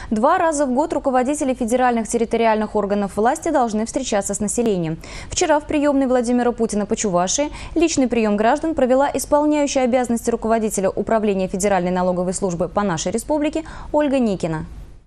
2 раза в год руководители федеральных территориальных органов власти должны встречаться с населением. Вчера в приемной Владимира Путина по Чувашии личный прием граждан провела исполняющая обязанности руководителя Управления Федеральной налоговой службы по нашей республике Ольга Никина.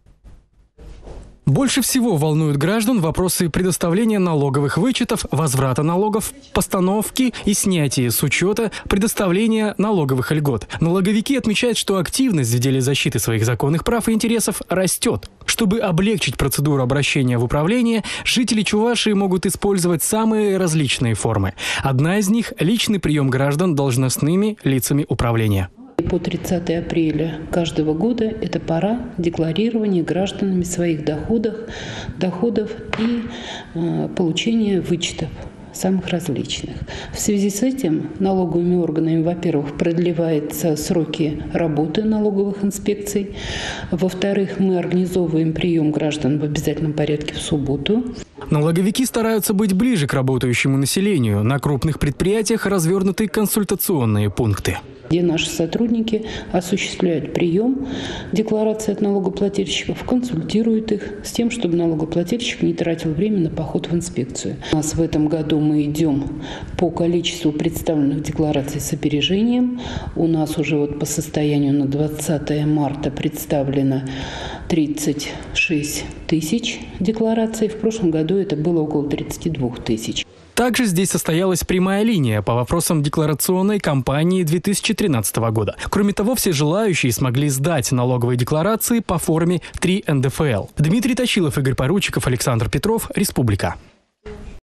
Больше всего волнуют граждан вопросы предоставления налоговых вычетов, возврата налогов, постановки и снятия с учета предоставления налоговых льгот. Налоговики отмечают, что активность в деле защиты своих законных прав и интересов растет. Чтобы облегчить процедуру обращения в управление, жители Чувашии могут использовать самые различные формы. Одна из них – личный прием граждан должностными лицами управления. По 30 апреля каждого года это пора декларирования гражданами своих доходов и получения вычетов самых различных. В связи с этим налоговыми органами, во-первых, продлеваются сроки работы налоговых инспекций, во-вторых, мы организовываем прием граждан в обязательном порядке в субботу. Налоговики стараются быть ближе к работающему населению. На крупных предприятиях развернуты консультационные пункты, где наши сотрудники осуществляют прием деклараций от налогоплательщиков, консультируют их с тем, чтобы налогоплательщик не тратил время на поход в инспекцию. У нас в этом году мы идем по количеству представленных деклараций с опережением. У нас уже по состоянию на 20 марта представлено 36 тысяч деклараций. В прошлом году это было около 32 тысяч. Также здесь состоялась прямая линия по вопросам декларационной кампании 2013 года. Кроме того, все желающие смогли сдать налоговые декларации по форме 3 НДФЛ. Дмитрий Точилов, Игорь Поручиков, Александр Петров, Республика.